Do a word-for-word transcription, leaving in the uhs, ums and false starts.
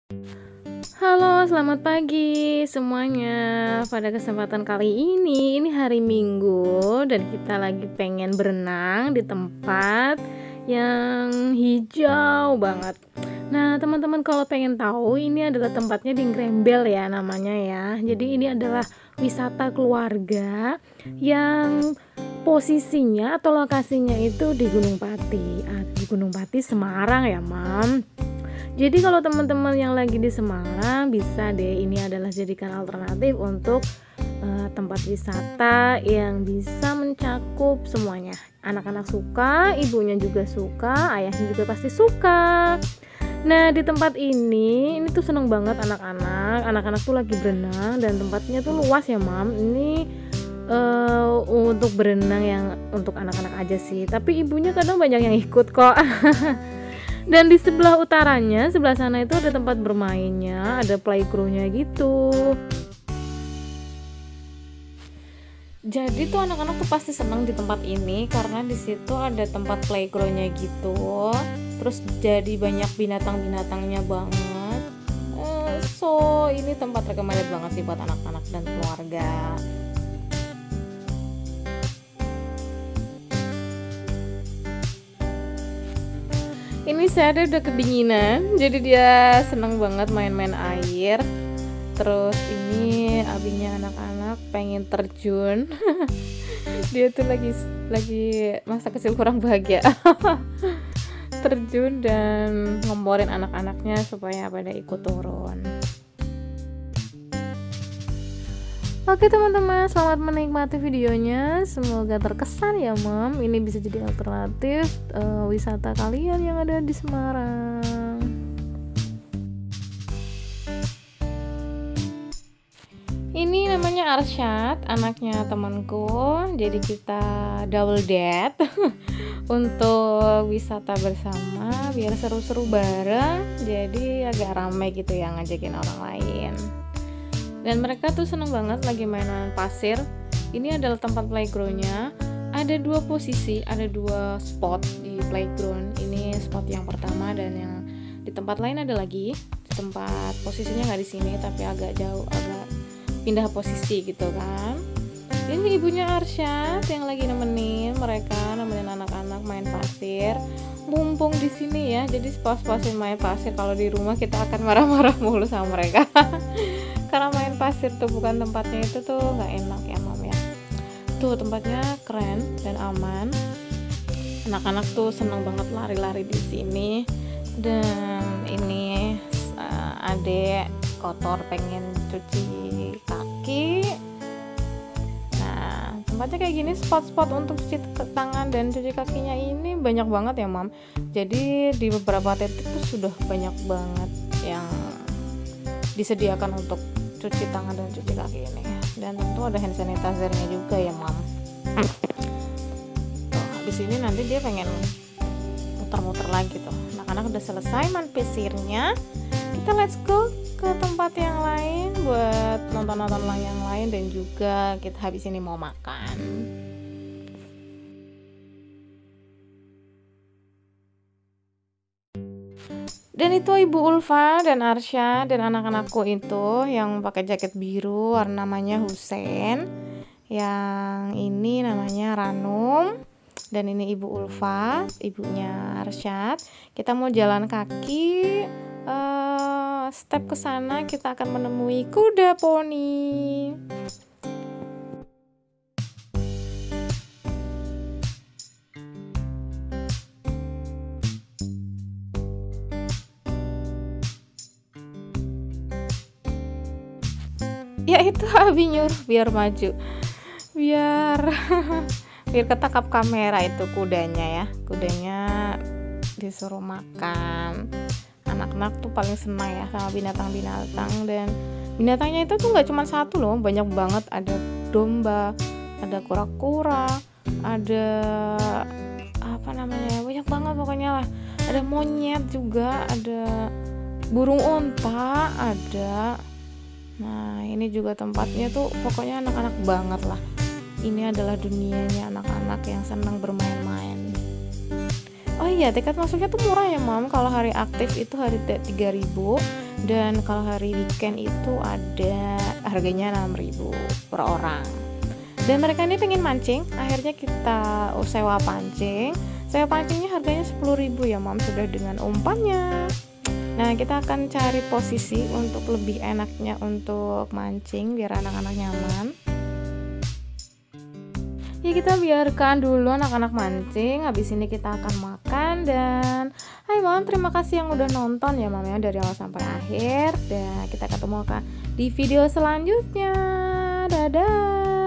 Halo, selamat pagi semuanya. Pada kesempatan kali ini, ini hari Minggu dan kita lagi pengen berenang di tempat yang hijau banget. Nah, teman-teman kalau pengen tahu, ini adalah tempatnya di Grembel ya namanya ya. Jadi ini adalah wisata keluarga yang posisinya atau lokasinya itu di Gunung Pati. Ah, di Gunung Pati Semarang ya, Mam. Jadi kalau teman-teman yang lagi di Semarang bisa deh, ini adalah jadikan alternatif untuk uh, tempat wisata yang bisa mencakup semuanya. Anak-anak suka, ibunya juga suka, ayahnya juga pasti suka. Nah, di tempat ini ini tuh seneng banget anak-anak. Anak-anak tuh lagi berenang dan tempatnya tuh luas ya, Mam. Ini uh, untuk berenang yang untuk anak-anak aja sih. Tapi ibunya kadang banyak yang ikut kok. Dan di sebelah utaranya, sebelah sana itu ada tempat bermainnya, ada playground-nya gitu. Jadi tuh anak-anak tuh pasti senang di tempat ini karena di situ ada tempat playground-nya gitu. Terus jadi banyak binatang-binatangnya banget. Uh, so ini tempat recommended banget sih buat anak-anak dan keluarga. Ini saya udah kedinginan, jadi dia seneng banget main-main air. Terus ini abinya anak-anak pengen terjun. Dia tuh lagi lagi masa kecil kurang bahagia. Terjun dan ngomporin anak-anaknya supaya pada ikut turun. Oke teman-teman, selamat menikmati videonya. Semoga terkesan ya, Mam. Ini bisa jadi alternatif uh, wisata kalian yang ada di Semarang. Ini namanya Arsyad, anaknya temanku. Jadi kita double date untuk wisata bersama, biar seru-seru bareng. Jadi agak ramai gitu ya ngajakin orang lain. Dan mereka tuh seneng banget lagi mainan pasir. Ini adalah tempat playgroundnya. Ada dua posisi, ada dua spot di playground. Ini spot yang pertama dan yang di tempat lain ada lagi. Di tempat posisinya nggak di sini, tapi agak jauh, agak pindah posisi gitu kan. Ini ibunya Arsyad yang lagi nemenin mereka, nemenin anak-anak main pasir. Mumpung di sini ya, jadi pas-pasin main pasir. Kalau di rumah kita akan marah-marah mulu sama mereka. Karena main pasir tuh bukan tempatnya itu tuh nggak enak ya, Mam ya. Tuh tempatnya keren dan aman. Anak-anak tuh senang banget lari-lari di sini. Dan ini uh, adek kotor pengen cuci kaki. Nah, tempatnya kayak gini, spot-spot untuk cuci tangan dan cuci kakinya ini banyak banget ya, Mam. Jadi di beberapa titik tuh sudah banyak banget yang disediakan untuk cuci tangan dan cuci kaki ini. Dan tentu ada hand sanitizer-nya juga ya, Mam. Tuh, habis ini nanti dia pengen muter-muter lagi tuh. Anak-anak udah selesai main pasirnya. Kita let's go ke tempat yang lain buat nonton-nonton yang lain, dan juga kita habis ini mau makan. Dan itu Ibu Ulfa dan Arsya dan anak-anakku itu yang pakai jaket biru, warna namanya Husein. Yang ini namanya Ranum. Dan ini Ibu Ulfa, ibunya Arsyad. Kita mau jalan kaki. Uh, step ke sana kita akan menemui kuda poni. Ya itu Abi nyuruh biar maju, biar biar ketangkap kamera itu kudanya ya. Kudanya disuruh makan. Anak-anak tuh paling senang ya sama binatang-binatang, dan binatangnya itu tuh nggak cuma satu loh, banyak banget. Ada domba, ada kura-kura, ada apa namanya, banyak banget pokoknya lah. Ada monyet juga, ada burung onta, ada. Nah ini juga tempatnya tuh pokoknya anak-anak banget lah. Ini adalah dunianya anak-anak yang senang bermain-main. Oh iya, tiket masuknya tuh murah ya, Mam. Kalau hari aktif itu hari tiga ribu. Dan kalau hari weekend itu ada harganya enam ribu per orang. Dan mereka ini pengen mancing, akhirnya kita oh, sewa pancing. Sewa pancingnya harganya sepuluh ribu ya Mam, sudah dengan umpannya. Nah, kita akan cari posisi untuk lebih enaknya untuk mancing biar anak-anak nyaman. Ya, kita biarkan dulu anak-anak mancing. Habis ini kita akan makan. Dan hai Mam, terima kasih yang udah nonton ya Mam ya, dari awal sampai akhir. Dan kita ketemu kan di video selanjutnya. Dadah.